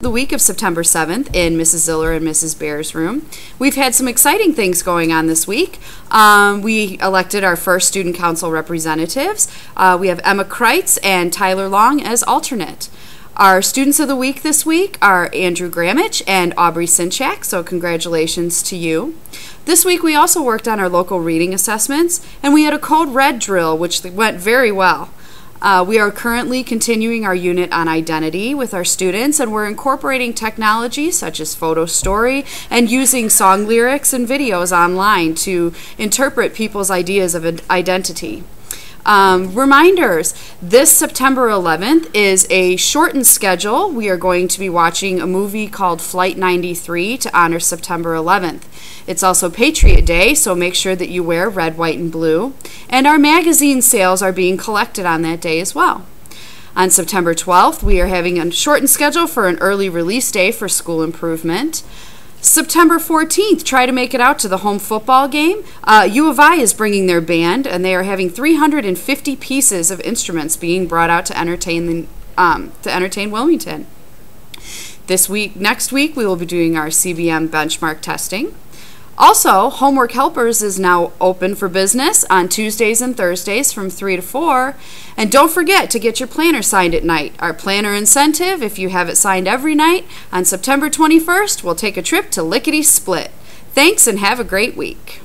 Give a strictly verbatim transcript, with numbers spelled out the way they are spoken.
The week of September seventh in Missus Ziller and Missus Bear's room. We've had some exciting things going on this week. Um, we elected our first student council representatives. Uh, we have Emma Kreitz and Tyler Long as alternate. Our students of the week this week are Andrew Gramich and Aubrey Sinchak, so congratulations to you. This week we also worked on our local reading assessments, and we had a Code Red drill, which went very well. Uh, we are currently continuing our unit on identity with our students, and we're incorporating technology such as photo story and using song lyrics and videos online to interpret people's ideas of identity. Um, reminders, this September eleventh is a shortened schedule. We are going to be watching a movie called Flight ninety-three to honor September eleventh. It's also Patriot Day, so make sure that you wear red, white, and blue. And our magazine sales are being collected on that day as well. On September twelfth, we are having a shortened schedule for an early release day for school improvement. September fourteenth, try to make it out to the home football game. Uh, U of I is bringing their band, and they are having three hundred fifty pieces of instruments being brought out to entertain the, um, to entertain Wilmington. This week, next week, we will be doing our C B M benchmark testing. Also, Homework Helpers is now open for business on Tuesdays and Thursdays from three to four. And don't forget to get your planner signed at night. Our planner incentive, if you have it signed every night, on September twenty-first, we'll take a trip to Lickety Split. Thanks and have a great week.